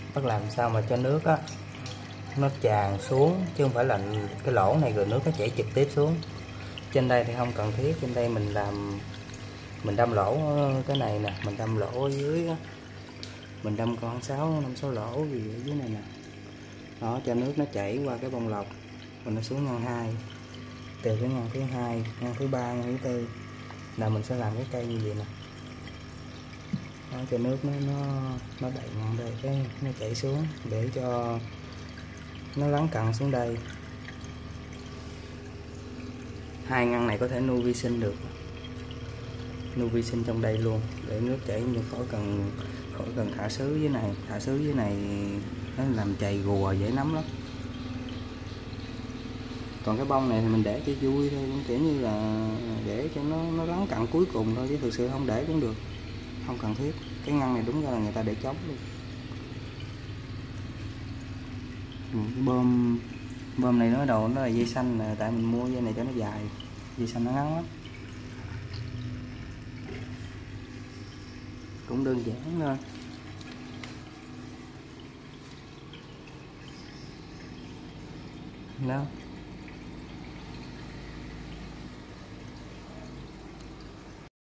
Bắt làm sao mà cho nước á nó tràn xuống, chứ không phải là cái lỗ này rồi nước nó chảy trực tiếp xuống. Trên đây thì không cần thiết, trên đây mình đâm lỗ cái này nè, mình đâm lỗ ở dưới á, mình đâm con 5-6 lỗ gì ở dưới này nè. Đó, cho nước nó chảy qua cái bông lọc rồi nó xuống ngăn 2, từ cái ngăn thứ 2, ngăn thứ 3, ngăn thứ 4 là mình sẽ làm cái cây như vậy nè. Đó, cho nước nó đẩy ngăn đây, cái nó chảy xuống để cho nó lắng cặn xuống đây. 2 ngăn này có thể nuôi vi sinh được, nuôi vi sinh trong đây luôn để nước chảy, nhưng khỏi cần thả xứ dưới này. Thả xứ dưới này nó làm chày gùa dễ nấm lắm. Còn cái bông này thì mình để cho vui thôi, kiểu như là để cho nó lắng cặn cuối cùng thôi, chứ thực sự không để cũng được, không cần thiết. Cái ngăn này đúng ra là người ta để trống luôn. Cái bơm này nó đầu nó là dây xanh nè, tại mình mua dây này cho nó dài, dây xanh nó ngắn lắm. Cũng đơn giản thôi. Đó.